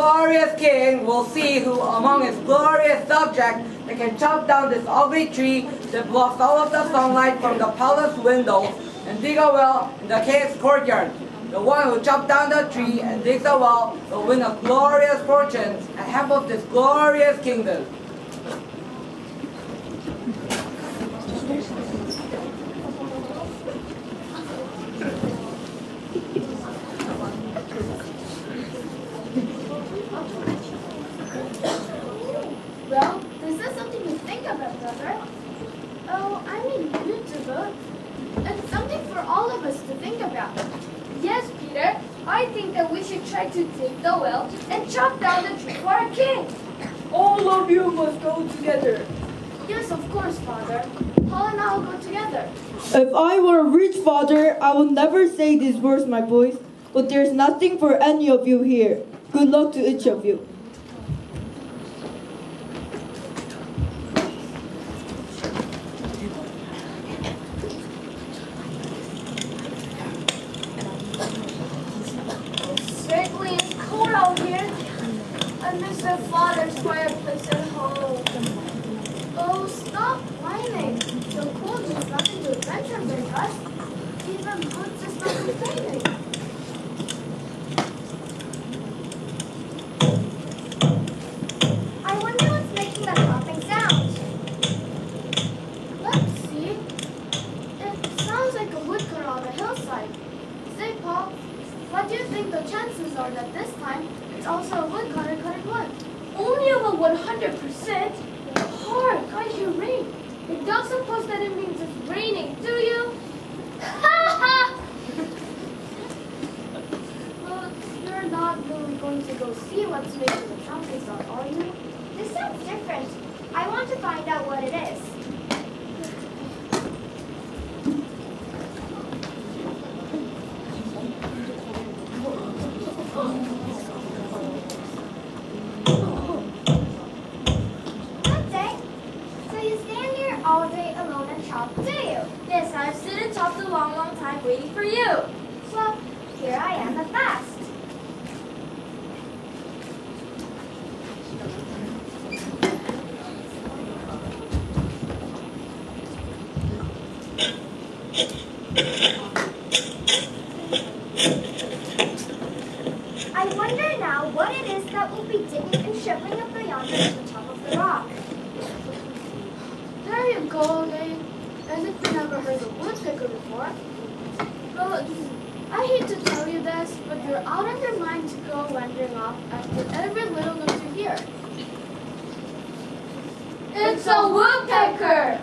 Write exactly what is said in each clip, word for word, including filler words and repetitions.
glorious king will see who among his glorious subjects they can chop down this ugly tree that blocks all of the sunlight from the palace windows and dig a well in the king's courtyard. The one who chops down the tree and digs a well will win a glorious fortune and half of this glorious kingdom. Well, this is something to think about, brother. Oh, I mean, you too, Bert. It's something for all of us to think about. Yes, Peter. I think that we should try to dig the well and chop down the tree for our king. All of you must go together. Yes, of course, Father. Paul and I will go together. If I were a rich father, I would never say these words, my boys. But there's nothing for any of you here. Good luck to each of you. Certainly it's cold out here. I miss their father's fireplace at home. Oh, stop whining. The cold is nothing to adventure with us. Even Boots is not complaining. I wonder what's making that popping sound. Let's see. It sounds like a woodcutter on the hillside. Say, Paul, what do you think the chances are that this time it's also a woodcutter cutting wood? Only about one hundred percent. Hark, I hear rain. You don't suppose that it means it's raining, do you? Ha ha! Well, you're not really going to go see what's making the trumpet sound, are you? This sounds different. I want to find out what it is. Good day. So you stand here all day alone and chop, do you? Yes, I've stood and chopped a long, long time waiting for you. Well, here I am at last. I wonder now what it is that will be digging and shoveling up yonder to the top of the rock. There you go again. As if you never heard of woodpecker before. Well, I hate to tell you this, but you're out of your mind to go wandering off after every little note you hear. It's a woodpecker!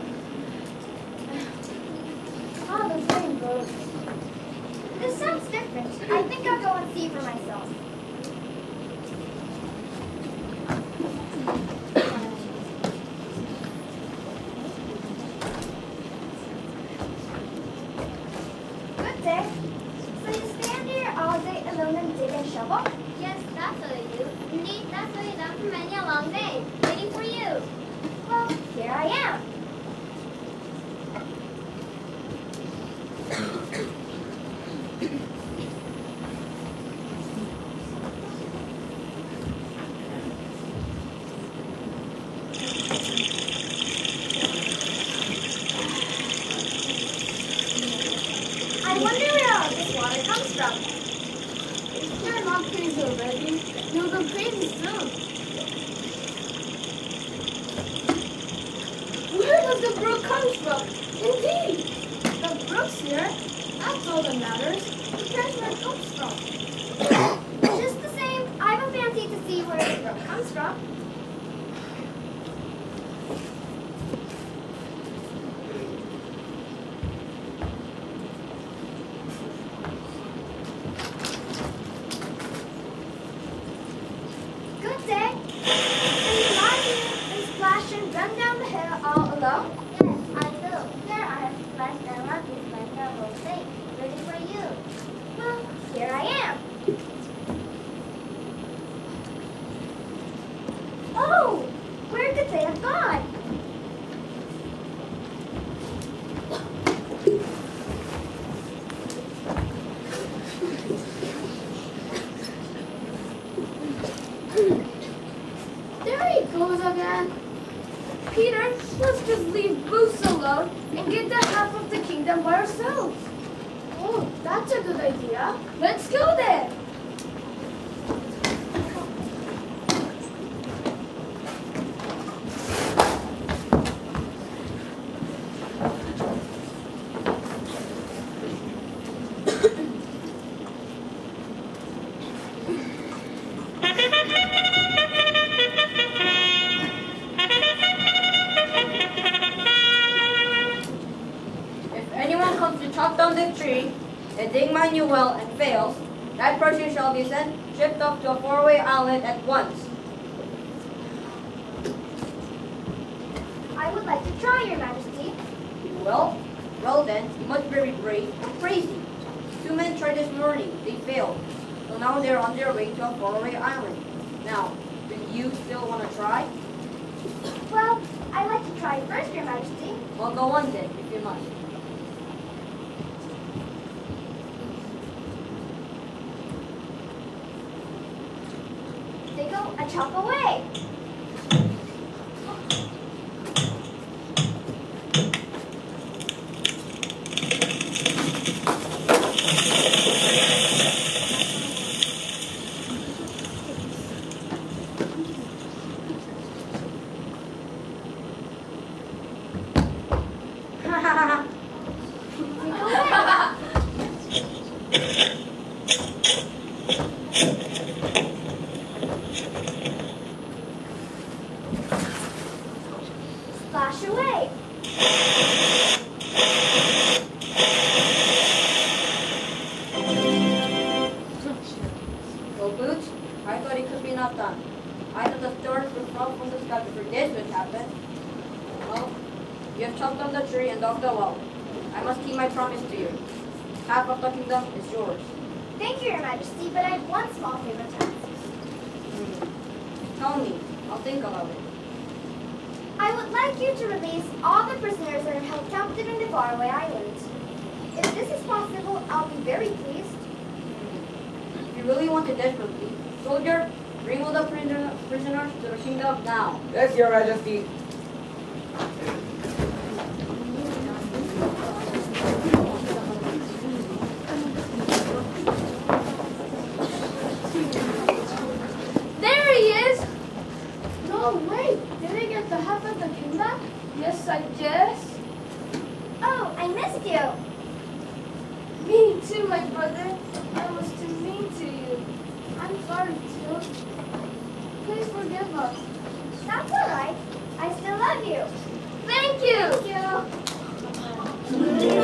Ah, the rain goes. This sounds different. I think I'll go and see for myself. Good day. So you stand here all day alone and dig and shovel? Yes, that's what I do. Indeed, that's what I've done for many a long day, waiting for you. Well, here I am. I wonder where all this water comes from. If you're not crazy already, you'll go crazy soon. Where does the brook come from? Indeed! The brook's here. That's all that matters. Who cares where it comes from? Just the same, I have a fancy to see where the brook comes from. Good day. So you lie here and splash and run down the hill all alone? Yes, I do. Here I have splashed and run this my terrible thing, ready for you. Well, here I am. Oh, where could they have gone? them by ourselves. Oh, that's a good idea. Let's go then. Chop down the tree and dig my new well and fails, that person shall be sent shipped off to a faraway island at once. I would like to try, Your Majesty. Well, well then, you must be very brave and crazy. Two men tried this morning, they failed. So now they're on their way to a faraway island. Now, do you still want to try? Well, I'd like to try first, Your Majesty. Well, go on then, if you must. Diggle a chop away. Splash away. Well, Boots, I thought it could be not done. I thought the stars would fall from the sky before this would happen. Well, you have chopped down the tree and dug the well. I must keep my promise to you. Half of the kingdom is yours. Thank you, Your Majesty, but I have one small favor to ask. Hmm. Tell me. I'll think about it. I would like you to release all the prisoners that are held captive in the faraway island. If this is possible, I'll be very pleased. If you really want it desperately, soldier, bring all the prisoner- prisoners to the kingdom now. Yes, Your Majesty. There he is! No, wait. Did I get the half of the king back? Yes, I guess. Oh, I missed you. Me too, my brother. I was too mean to you. I'm sorry, too. Please forgive us. That's all right. I still love you. Thank you! Thank you.